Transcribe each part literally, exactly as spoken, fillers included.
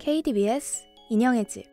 케이디비에스 인형의 집.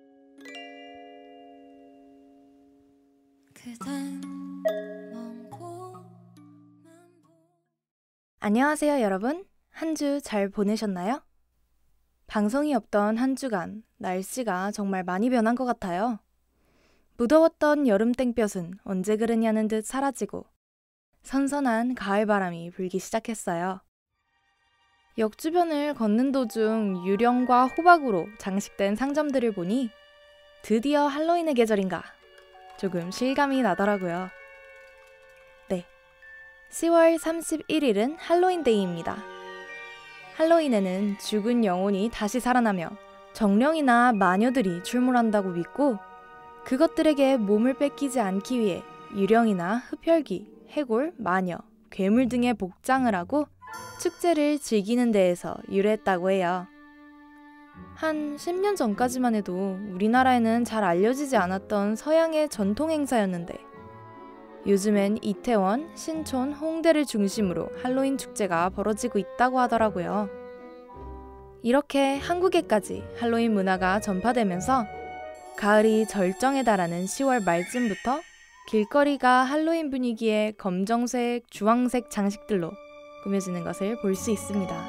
안녕하세요 여러분. 한 주 잘 보내셨나요? 방송이 없던 한 주간 날씨가 정말 많이 변한 것 같아요. 무더웠던 여름 땡볕은 언제 그러냐는 듯 사라지고 선선한 가을바람이 불기 시작했어요. 역 주변을 걷는 도중 유령과 호박으로 장식된 상점들을 보니 드디어 할로윈의 계절인가 조금 실감이 나더라고요. 네, 시월 삼십일일은 할로윈데이입니다. 할로윈에는 죽은 영혼이 다시 살아나며 정령이나 마녀들이 출몰한다고 믿고 그것들에게 몸을 뺏기지 않기 위해 유령이나 흡혈귀, 해골, 마녀, 괴물 등의 복장을 하고 축제를 즐기는 데에서 유래했다고 해요. 한 십 년 전까지만 해도 우리나라에는 잘 알려지지 않았던 서양의 전통 행사였는데 요즘엔 이태원, 신촌, 홍대를 중심으로 할로윈 축제가 벌어지고 있다고 하더라고요. 이렇게 한국에까지 할로윈 문화가 전파되면서 가을이 절정에 달하는 시월 말쯤부터 길거리가 할로윈 분위기의 검정색, 주황색 장식들로 꾸며지는 것을 볼 수 있습니다.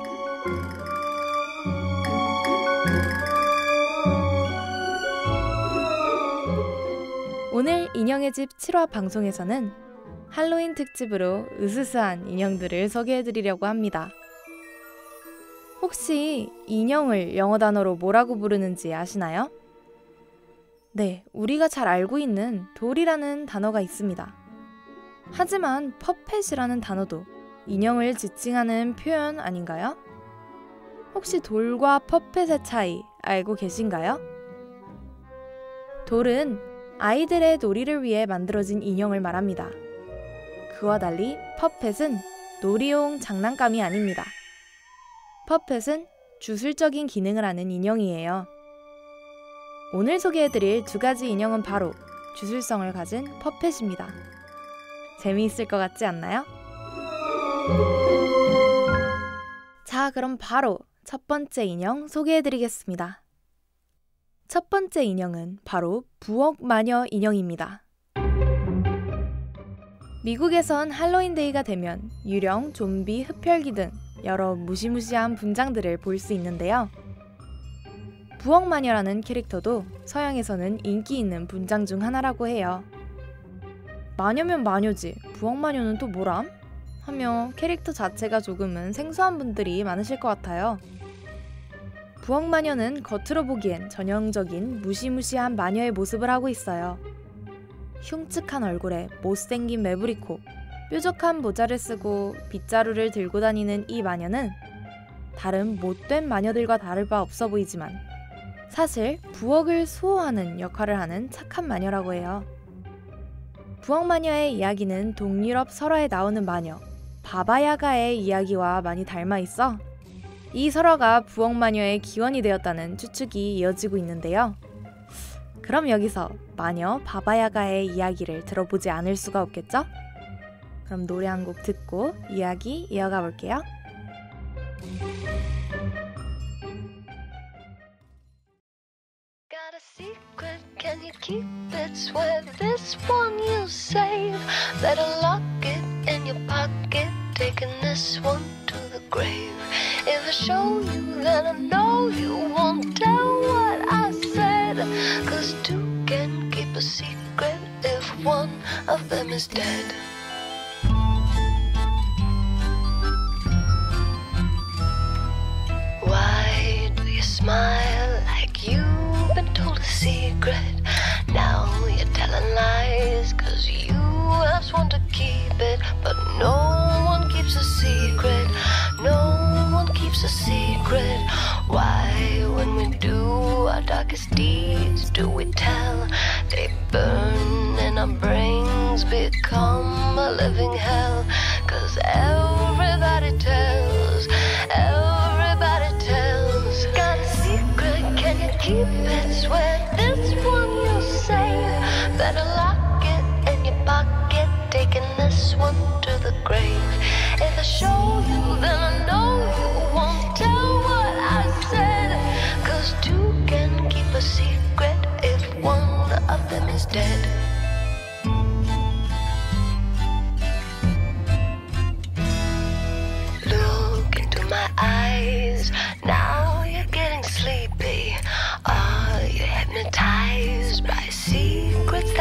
오늘 인형의 집 칠 화 방송에서는 할로윈 특집으로 으스스한 인형들을 소개해드리려고 합니다. 혹시 인형을 영어 단어로 뭐라고 부르는지 아시나요? 네, 우리가 잘 알고 있는 돌이라는 단어가 있습니다. 하지만 퍼펫이라는 단어도 인형을 지칭하는 표현 아닌가요? 혹시 돌과 퍼펫의 차이 알고 계신가요? 돌은 아이들의 놀이를 위해 만들어진 인형을 말합니다. 그와 달리 퍼펫은 놀이용 장난감이 아닙니다. 퍼펫은 주술적인 기능을 하는 인형이에요. 오늘 소개해드릴 두 가지 인형은 바로 주술성을 가진 퍼펫입니다. 재미있을 것 같지 않나요? 자, 그럼 바로 첫 번째 인형 소개해드리겠습니다. 첫 번째 인형은 바로 부엌마녀 인형입니다. 미국에선 할로윈데이가 되면 유령, 좀비, 흡혈귀 등 여러 무시무시한 분장들을 볼 수 있는데요. 부엌마녀라는 캐릭터도 서양에서는 인기 있는 분장 중 하나라고 해요. 마녀면 마녀지, 부엌마녀는 또 뭐람? 하며 캐릭터 자체가 조금은 생소한 분들이 많으실 것 같아요. 부엌마녀는 겉으로 보기엔 전형적인 무시무시한 마녀의 모습을 하고 있어요. 흉측한 얼굴에 못생긴 매부리코, 뾰족한 모자를 쓰고 빗자루를 들고 다니는 이 마녀는 다른 못된 마녀들과 다를 바 없어 보이지만 사실 부엌을 수호하는 역할을 하는 착한 마녀라고 해요. 부엌마녀의 이야기는 동유럽 설화에 나오는 마녀 바바야가의 이야기와 많이 닮아 있어 이 설화가 부엌마녀의 기원이 되었다는 추측이 이어지고 있는데요. 그럼 여기서 마녀 바바야가의 이야기를 들어보지 않을 수가 없겠죠? 그럼 노래 한 곡 듣고 이야기 이어가 볼게요. Got a secret, can you keep it? Swear this one you'll save. Better lock it in your pocket, taking this one to the grave. If I show you, then I know you won't tell what I said. Cause two can keep a secret if one of them is dead. Why do you smile like you've been told a secret? Now you're telling lies cause you have sworn to keep it. But no one keeps a secret. No one keeps a secret. Why when we do our darkest deeds do we tell? They burn and our brains become a living hell. Cause everybody tells, everybody tells. Got a secret, can you keep it? Swear this one you'll save. Better lock it in your pocket, taking this one to the grave. If I show you, then I know you won't tell what I said. Cause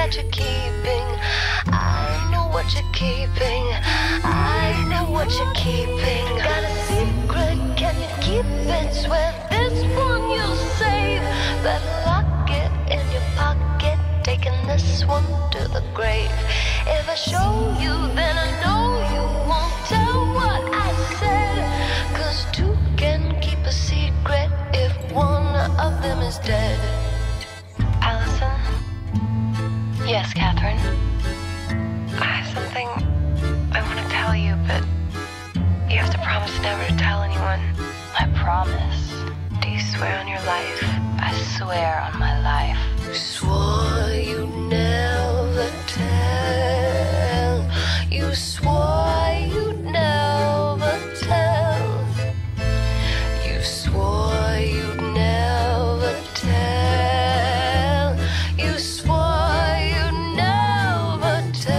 that you're keeping. I know what you're keeping. I know what you're keeping. Got a secret, can you keep it? Swear this one you'll save. Better lock it in your pocket, taking this one to the grave. If I show you, then I know you won't tell what I said. Cause two can keep a secret if one of them is dead. Allison? Yes, Catherine? I have something I want to tell you, but you have to promise never to tell anyone. I promise. Do you swear on your life? I swear on my life. You swore you'd never tell. You swore you'd never tell. You swore you'd never tell. You swore you'd never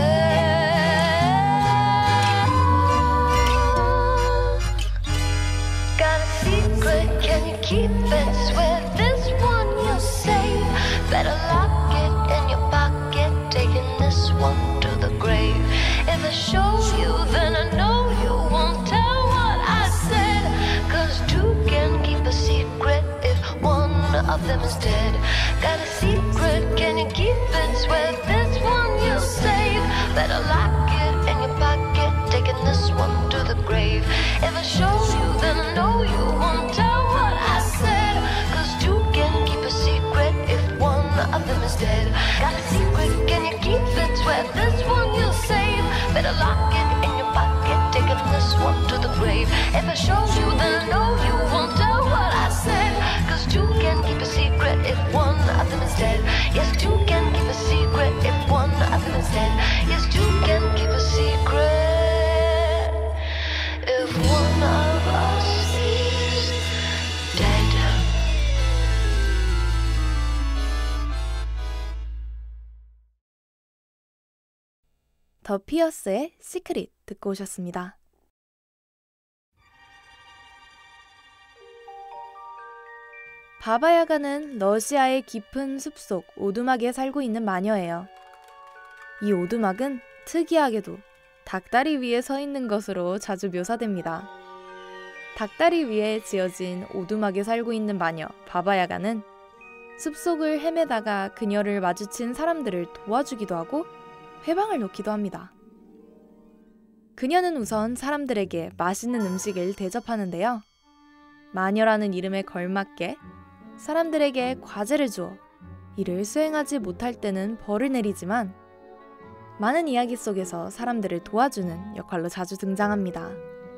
tell. Got a secret, can you keep it? Swear this one you'll save. Better lock it in your pocket, taking this one to the grave. If I show you, then I know you won't tell what I said. Cause two can keep a secret if one of them is dead. Got a secret, can you keep it? Swear this one you'll save. Better lock it in your pocket, taking this one to the grave. If I show you, then I know you won't tell what I said. Cause two can keep a secret if one of them is dead. Got a secret, can you keep it? Swear this one you'll save. Better lock it in your pocket, taking this one to the grave. If I show you, then I know you won't tell what I said. Cause two can keep a secret if one of them is dead. Yes, two can keep a secret if one of them is dead. Yes, two can keep a secret if one of us is dead. 더 피어스의 시크릿 듣고 오셨습니다. 바바야가는 러시아의 깊은 숲속 오두막에 살고 있는 마녀예요. 이 오두막은 특이하게도 닭다리 위에 서 있는 것으로 자주 묘사됩니다. 닭다리 위에 지어진 오두막에 살고 있는 마녀 바바야가는 숲속을 헤매다가 그녀를 마주친 사람들을 도와주기도 하고 회방을 놓기도 합니다. 그녀는 우선 사람들에게 맛있는 음식을 대접하는데요. 마녀라는 이름에 걸맞게 사람들에게 과제를 주어 이를 수행하지 못할 때는 벌을 내리지만 많은 이야기 속에서 사람들을 도와주는 역할로 자주 등장합니다.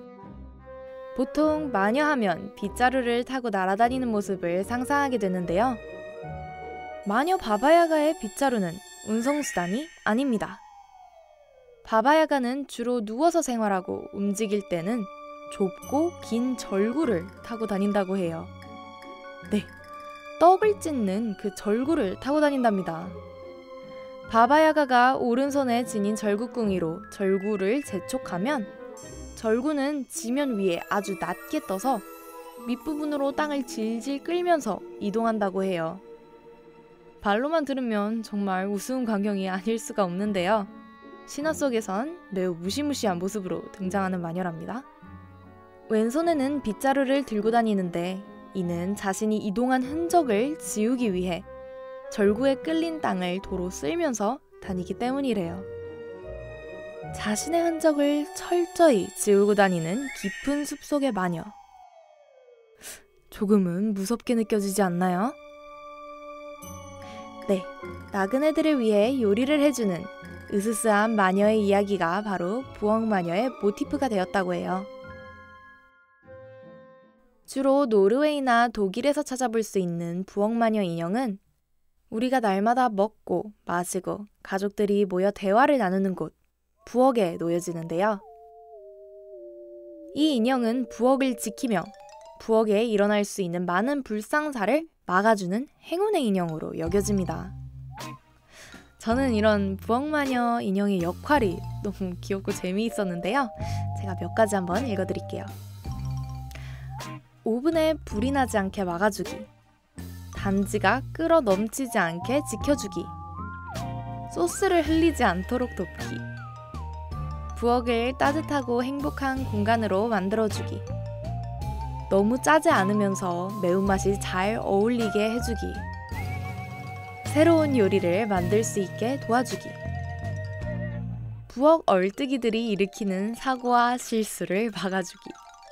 보통 마녀하면 빗자루를 타고 날아다니는 모습을 상상하게 되는데요. 마녀 바바야가의 빗자루는 운송수단이 아닙니다. 바바야가는 주로 누워서 생활하고 움직일 때는 좁고 긴 절구를 타고 다닌다고 해요. 네, 떡을 찢는 그 절구를 타고 다닌답니다. 바바야가가 오른손에 지닌 절구궁이로 절구를 재촉하면 절구는 지면 위에 아주 낮게 떠서 밑부분으로 땅을 질질 끌면서 이동한다고 해요. 발로만 들으면 정말 우스운 광경이 아닐 수가 없는데요. 신화 속에선 매우 무시무시한 모습으로 등장하는 마녀랍니다. 왼손에는 빗자루를 들고 다니는데 이는 자신이 이동한 흔적을 지우기 위해 절구에 끌린 땅을 도로 쓸면서 다니기 때문이래요. 자신의 흔적을 철저히 지우고 다니는 깊은 숲속의 마녀. 조금은 무섭게 느껴지지 않나요? 네, 나그네들을 위해 요리를 해주는 으스스한 마녀의 이야기가 바로 부엌마녀의 모티프가 되었다고 해요. 주로 노르웨이나 독일에서 찾아볼 수 있는 부엌마녀 인형은 우리가 날마다 먹고 마시고 가족들이 모여 대화를 나누는 곳, 부엌에 놓여지는데요. 이 인형은 부엌을 지키며 부엌에 일어날 수 있는 많은 불상사를 막아주는 행운의 인형으로 여겨집니다. 저는 이런 부엌마녀 인형의 역할이 너무 귀엽고 재미있었는데요. 제가 몇 가지 한번 읽어드릴게요. 오븐에 불이 나지 않게 막아주기, 단지가 끓어 넘치지 않게 지켜주기, 소스를 흘리지 않도록 돕기. 부엌을 따뜻하고 행복한 공간으로 만들어주기. 너무 짜지 않으면서 매운맛이 잘 어울리게 해주기. 새로운 요리를 만들 수 있게 도와주기. 부엌 얼뜨기들이 일으키는 사고와 실수를 막아주기.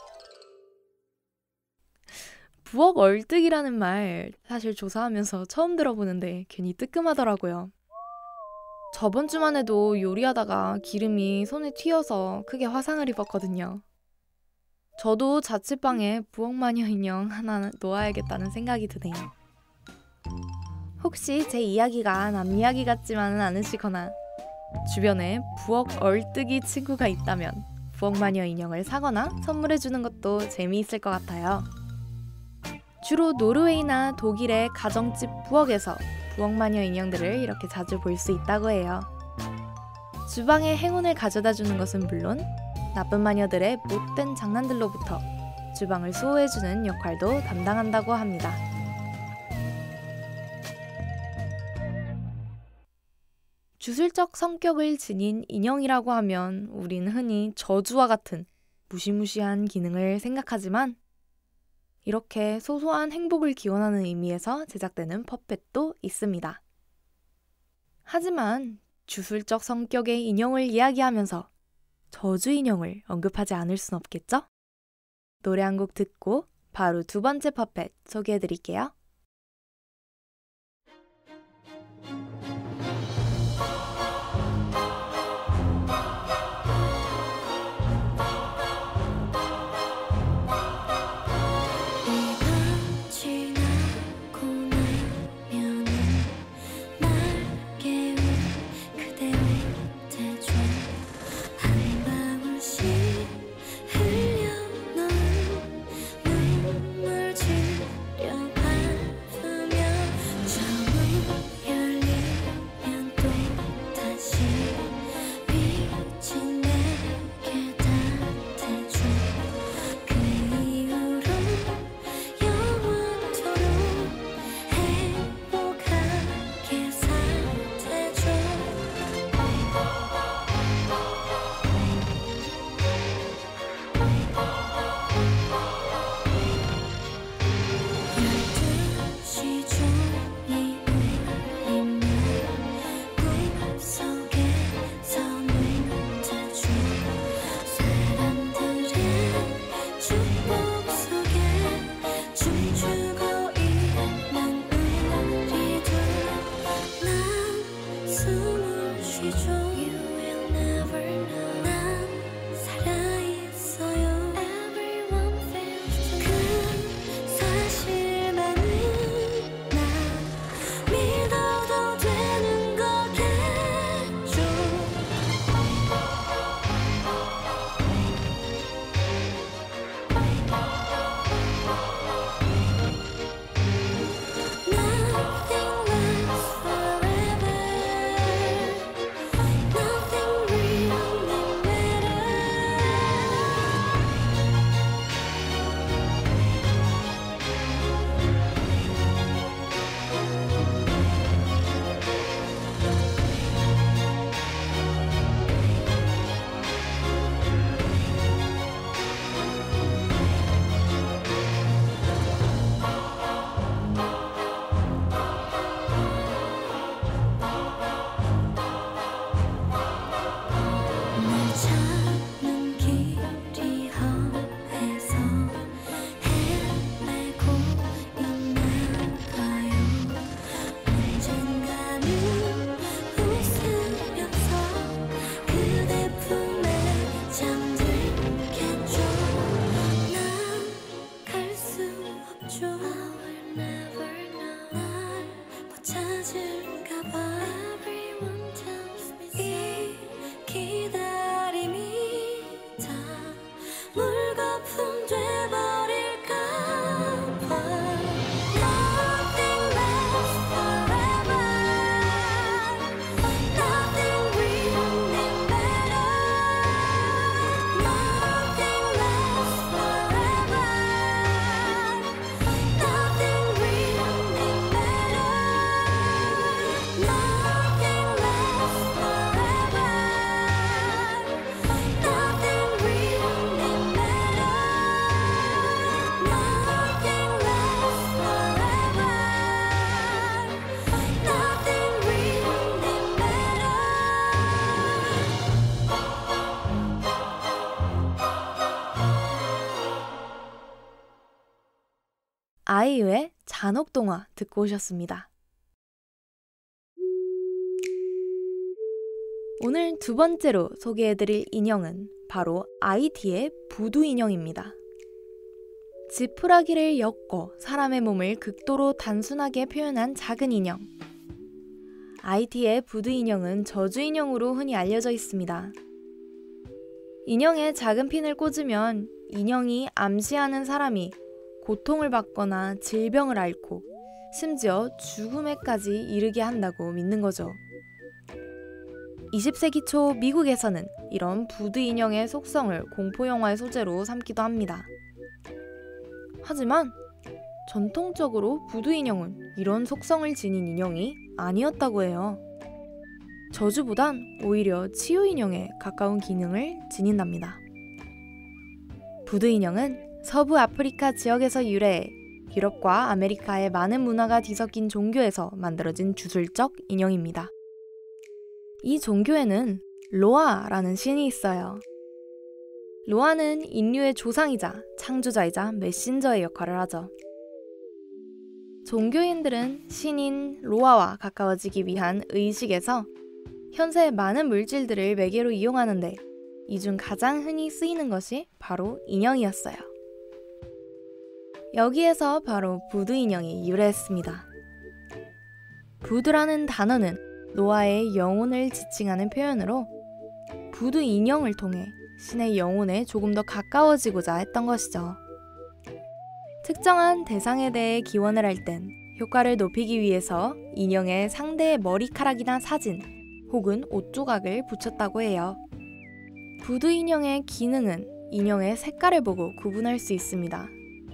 부엌 얼뜨기라는 말 사실 조사하면서 처음 들어보는데 괜히 뜨끔하더라고요. 저번 주만 해도 요리하다가 기름이 손에 튀어서 크게 화상을 입었거든요. 저도 자취방에 부엌마녀 인형 하나 놓아야겠다는 생각이 드네요. 혹시 제 이야기가 남 이야기 같지만은 않으시거나 주변에 부엌 얼뜨기 친구가 있다면 부엌마녀 인형을 사거나 선물해주는 것도 재미있을 것 같아요. 주로 노르웨이나 독일의 가정집 부엌에서 부엌마녀 인형들을 이렇게 자주 볼 수 있다고 해요. 주방에 행운을 가져다주는 것은 물론 나쁜 마녀들의 못된 장난들로부터 주방을 수호해주는 역할도 담당한다고 합니다. 주술적 성격을 지닌 인형이라고 하면 우린 흔히 저주와 같은 무시무시한 기능을 생각하지만 이렇게 소소한 행복을 기원하는 의미에서 제작되는 퍼펫도 있습니다. 하지만 주술적 성격의 인형을 이야기하면서 저주 인형을 언급하지 않을 순 없겠죠? 노래 한 곡 듣고 바로 두 번째 퍼펫 소개해드릴게요. Everyone tells me 이 기다림이 아이유의 잔혹동화 듣고 오셨습니다. 오늘 두 번째로 소개해드릴 인형은 바로 아이티의 부두 인형입니다. 지푸라기를 엮어 사람의 몸을 극도로 단순하게 표현한 작은 인형. 아이티의 부두 인형은 저주 인형으로 흔히 알려져 있습니다. 인형에 작은 핀을 꽂으면 인형이 암시하는 사람이 고통을 받거나 질병을 앓고 심지어 죽음에까지 이르게 한다고 믿는 거죠. 이십 세기 초 미국에서는 이런 부두 인형의 속성을 공포영화의 소재로 삼기도 합니다. 하지만 전통적으로 부두 인형은 이런 속성을 지닌 인형이 아니었다고 해요. 저주보단 오히려 치유 인형에 가까운 기능을 지닌답니다. 부두 인형은 서부 아프리카 지역에서 유래해 유럽과 아메리카의 많은 문화가 뒤섞인 종교에서 만들어진 주술적 인형입니다. 이 종교에는 로아라는 신이 있어요. 로아는 인류의 조상이자 창조자이자 메신저의 역할을 하죠. 종교인들은 신인 로아와 가까워지기 위한 의식에서 현세의 많은 물질들을 매개로 이용하는데 이 중 가장 흔히 쓰이는 것이 바로 인형이었어요. 여기에서 바로 부두 인형이 유래했습니다. 부두라는 단어는 노아의 영혼을 지칭하는 표현으로 부두 인형을 통해 신의 영혼에 조금 더 가까워지고자 했던 것이죠. 특정한 대상에 대해 기원을 할 땐 효과를 높이기 위해서 인형에 상대의 머리카락이나 사진 혹은 옷 조각을 붙였다고 해요. 부두 인형의 기능은 인형의 색깔을 보고 구분할 수 있습니다.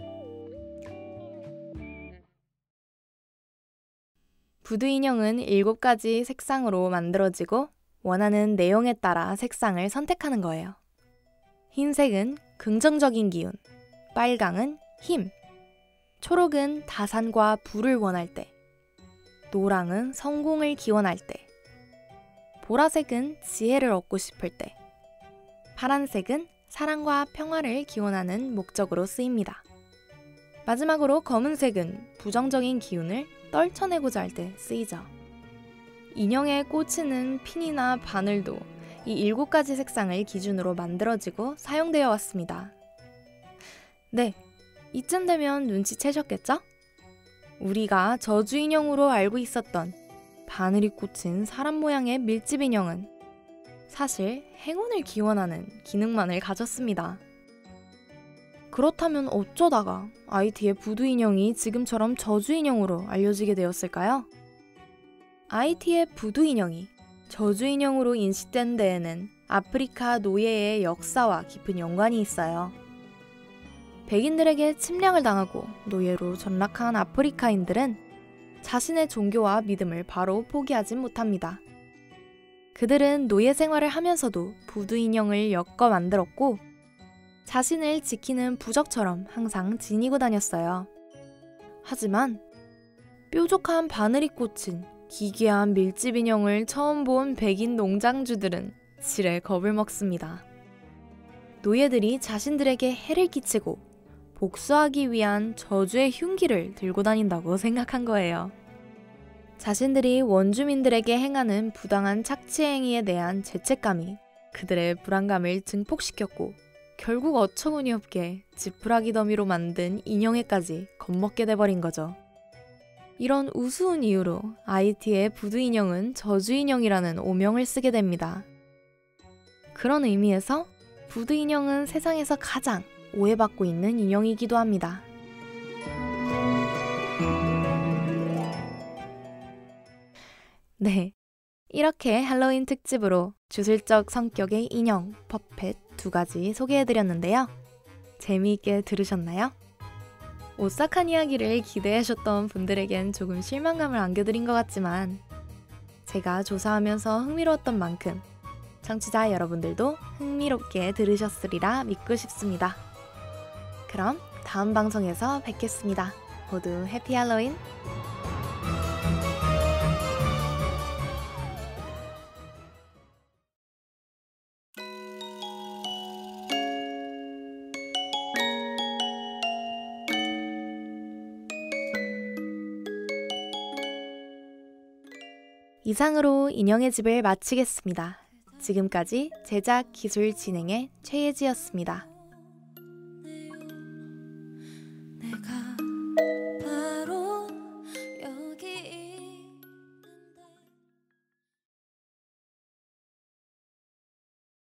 부두 인형은 일곱 가지 색상으로 만들어지고 원하는 내용에 따라 색상을 선택하는 거예요. 흰색은 긍정적인 기운, 빨강은 힘, 초록은 다산과 부를 원할 때, 노랑은 성공을 기원할 때, 보라색은 지혜를 얻고 싶을 때, 파란색은 사랑과 평화를 기원하는 목적으로 쓰입니다. 마지막으로 검은색은 부정적인 기운을 떨쳐내고자 할 때 쓰이죠. 인형에 꽂히는 핀이나 바늘도 이 일곱 가지 색상을 기준으로 만들어지고 사용되어 왔습니다. 네, 이쯤 되면 눈치채셨겠죠? 우리가 저주 인형으로 알고 있었던 바늘이 꽂힌 사람 모양의 밀집 인형은 사실 행운을 기원하는 기능만을 가졌습니다. 그렇다면 어쩌다가 아이티의 부두 인형이 지금처럼 저주 인형으로 알려지게 되었을까요? 아이티의 부두 인형이 저주 인형으로 인식된 데에는 아프리카 노예의 역사와 깊은 연관이 있어요. 백인들에게 침략을 당하고 노예로 전락한 아프리카인들은 자신의 종교와 믿음을 바로 포기하진 못합니다. 그들은 노예 생활을 하면서도 부두 인형을 엮어 만들었고 자신을 지키는 부적처럼 항상 지니고 다녔어요. 하지만 뾰족한 바늘이 꽂힌 기괴한 밀집 인형을 처음 본 백인 농장주들은 지레 겁을 먹습니다. 노예들이 자신들에게 해를 끼치고 복수하기 위한 저주의 흉기를 들고 다닌다고 생각한 거예요. 자신들이 원주민들에게 행하는 부당한 착취 행위에 대한 죄책감이 그들의 불안감을 증폭시켰고 결국 어처구니없게 지푸라기 더미로 만든 인형에까지 겁먹게 돼버린 거죠. 이런 우스운 이유로 아이티의 부두 인형은 저주 인형이라는 오명을 쓰게 됩니다. 그런 의미에서 부두 인형은 세상에서 가장 오해받고 있는 인형이기도 합니다. 네, 이렇게 할로윈 특집으로 주술적 성격의 인형, 퍼펫 두 가지 소개해드렸는데요. 재미있게 들으셨나요? 오싹한 이야기를 기대하셨던 분들에겐 조금 실망감을 안겨드린 것 같지만 제가 조사하면서 흥미로웠던 만큼 청취자 여러분들도 흥미롭게 들으셨으리라 믿고 싶습니다. 그럼 다음 방송에서 뵙겠습니다. 모두 해피 할로윈! 이상으로 인형의 집을 마치겠습니다. 지금까지 제작, 기술, 진행의 최예지였습니다. 내가